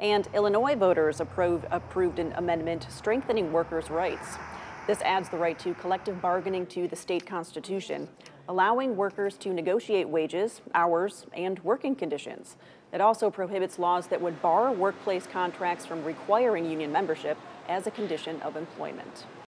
And Illinois voters approved an amendment strengthening workers' rights. This adds the right to collective bargaining to the state constitution, allowing workers to negotiate wages, hours, and working conditions. It also prohibits laws that would bar workplace contracts from requiring union membership as a condition of employment.